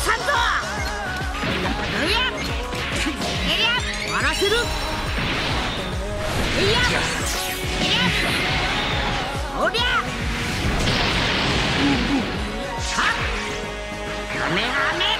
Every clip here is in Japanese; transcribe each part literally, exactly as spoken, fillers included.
さんぞ。うやえりゃ終わらせる。いやえりゃおりゃはっカメハメ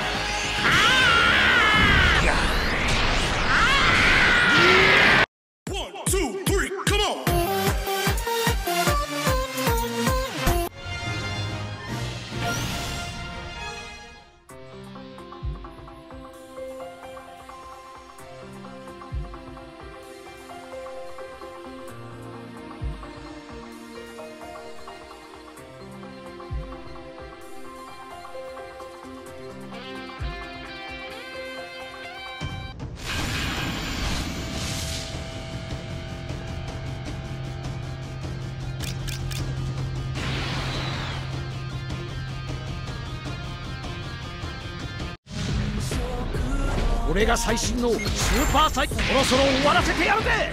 これが最新のスーパーサイクル。そろそろ終わらせてやるぜ。やりゃ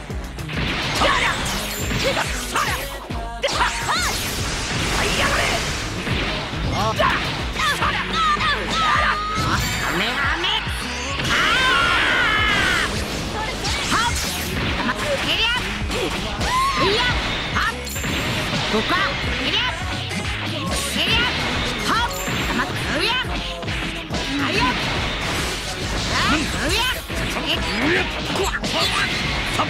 手が腐れではっはいやがれ。あだそりゃあカメハメあはっまえりゃいやはっここかえりゃえりゃはっまうやあやうやえっこわっさっ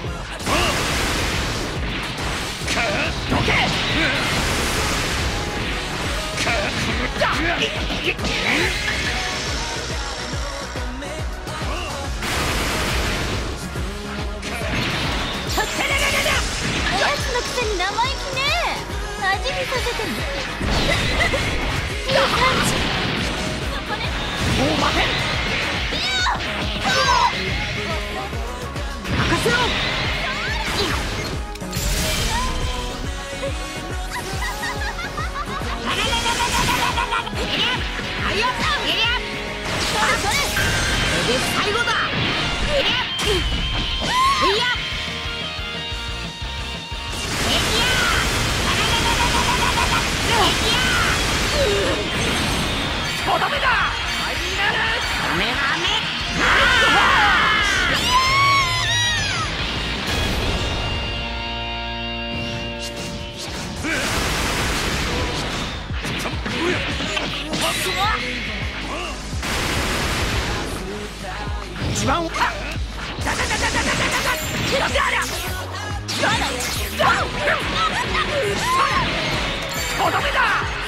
かどけかだいいやつのくせに生意気ね。味見させてもいい感じ。そこね。 もう待てん。任せろ。これで最後だ。えりゃいやとどめだ。ファイナルカメハメ一番はダダダダダダダダダダダとどめだ。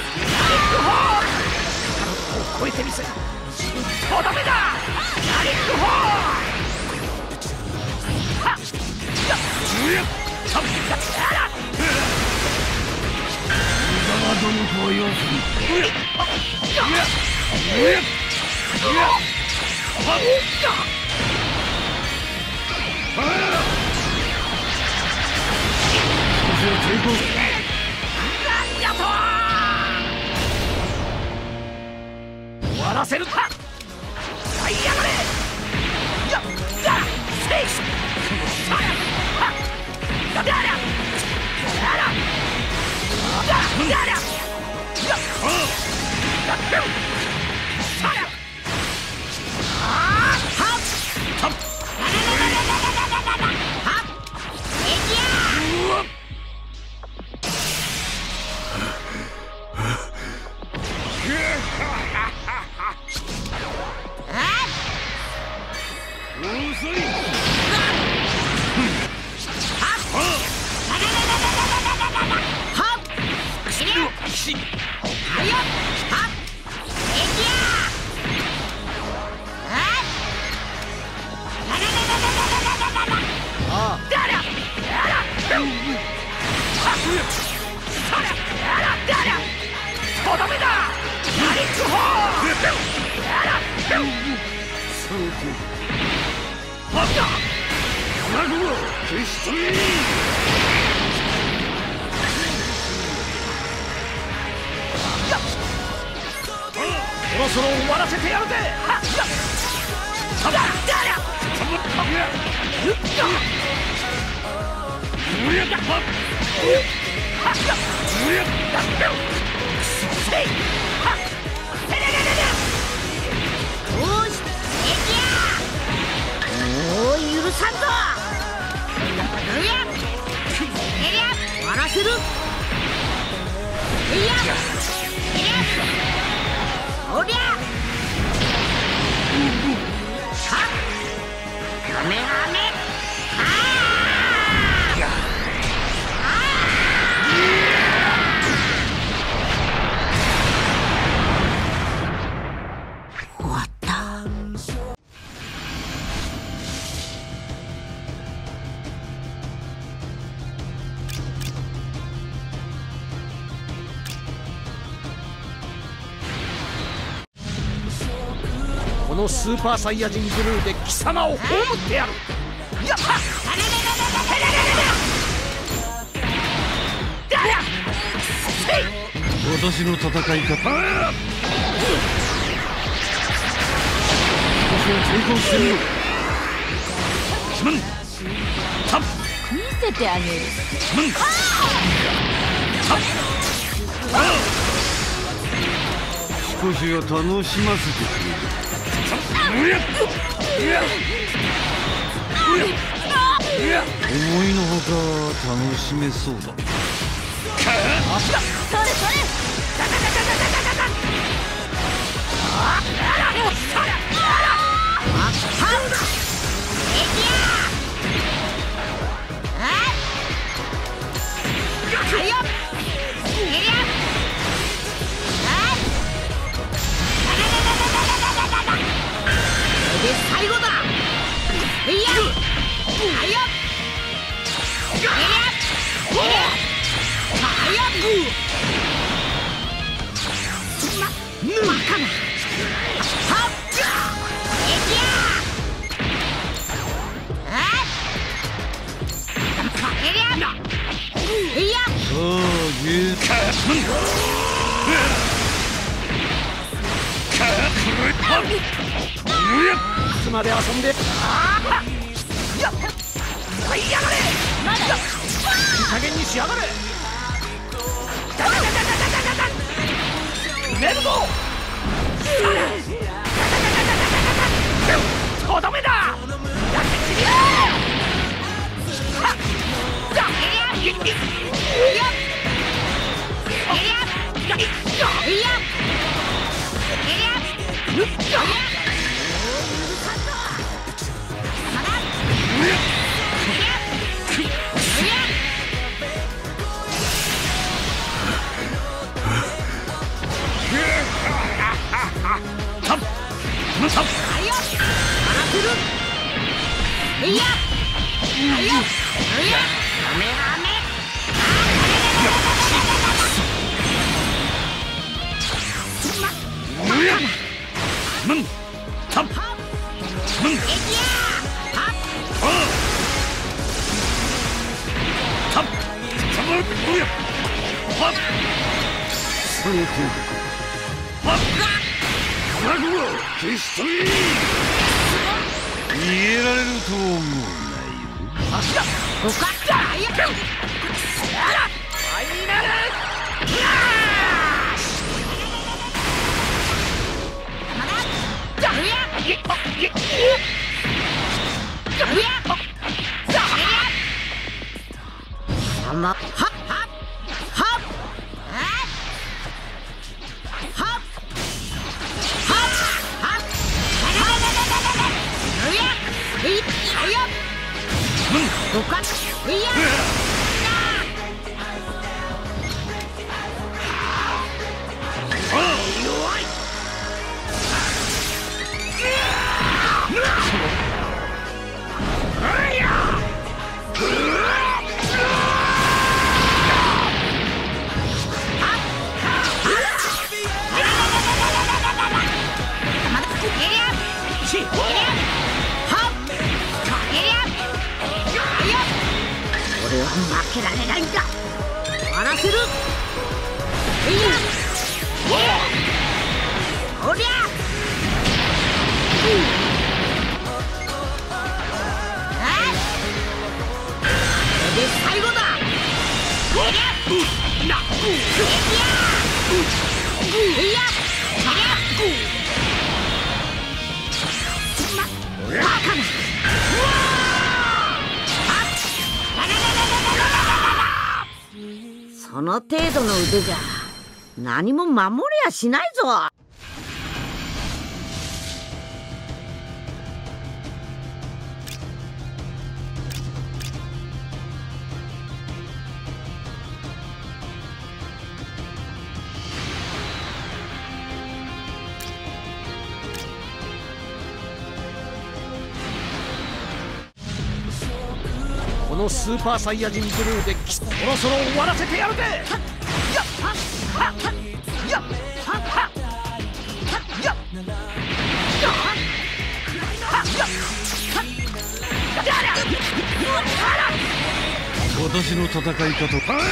超えてみせる。とどめだ。ナリックホーはっさっあら宇沢殿とは要する。終わらせるか。はいやがれ。やだせいしさやはっだだらだらだだらやっほだっさやあーはっはっはっえきやそろそろ終わらせてやるぜ。はっだだのスーパーサイヤ人ブルーで貴様を葬ってやる。やっ私の戦い方、私は抵抗してみろ。すまん。たっ見せてあげる。 すまん。たっ少しは楽しませてくれる。思いのほか楽しめそうだ。 それそれ。 最後だ。いや、はいよ。いや、いや、はいよ。ま、バカな。はっ、いや。あ、いや、いや。 さあ、ゲーいつまで遊んで。ああ、やっ、はいやがれ。 まだ。 いい加減にしやがれ。メルド。とどめだ。やってきりゃ。はっ。じゃ。いや。いや。いや。いや。 その程度か。決して逃げられると思うなよ。 おかった。いや。ファイナル。ま、はっはっはっはっはっはっうやいっやどかいや弱い俺は負けられないんだ。終わらせる。いやおりゃで最後だ。その程度の腕じゃ何も守りやしないぞ。 このスーパーサイヤ人ブルーでそろそろ終わらせてやるぜ。やっはっはっやっはっはっやっ私の戦い方。私を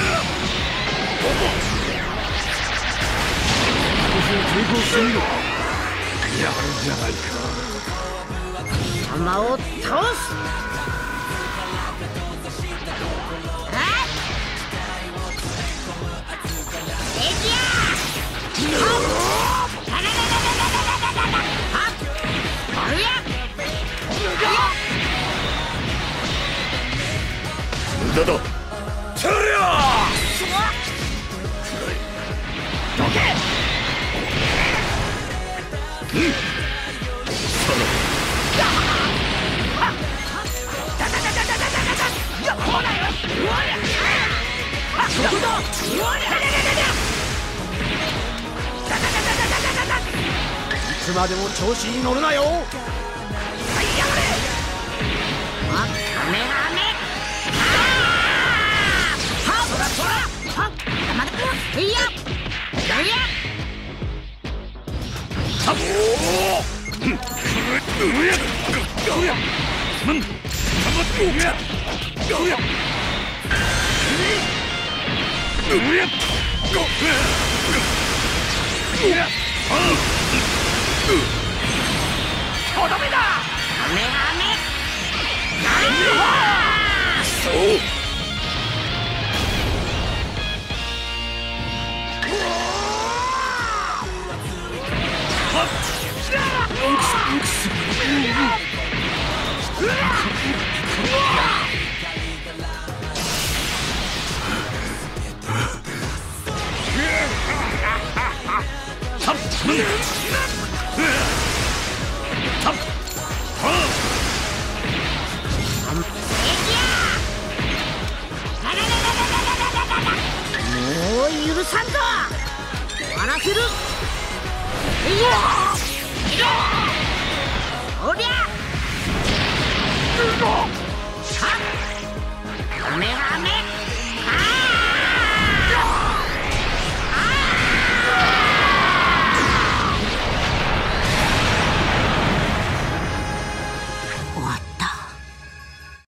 抵抗してみろ。やるじゃないか。 弾を倒す。 無駄だ。そりゃどけ。うん。そのいつまでも調子に乗るなよ。とどめだ。 そうもう許さんぞ。終わらせる。いや